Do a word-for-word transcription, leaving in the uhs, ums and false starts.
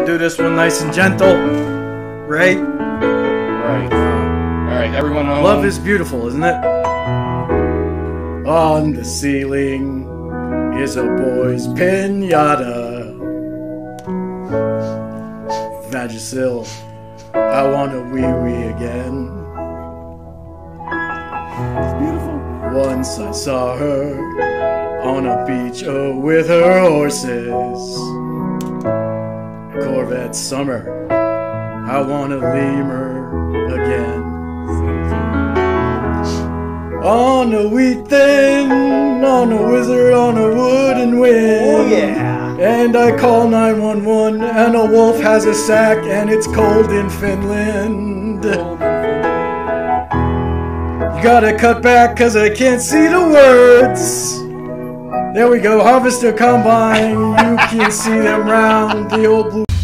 do this one nice and gentle, right? Right. All right, everyone home. Love is beautiful, isn't it? On the ceiling is a boy's pinata. Vagisil, I want to wee wee again. It's beautiful. Once I saw her on a beach oh, with her horses. Corvette summer, I want to lemur again. On a wheat thing, on a wizard, on a wooden wing. Oh yeah. And I call nine one one, and a wolf has a sack, and it's cold in Finland. You gotta cut back, cause I can't see the words. There we go, harvester combine, you can see them round the old blue.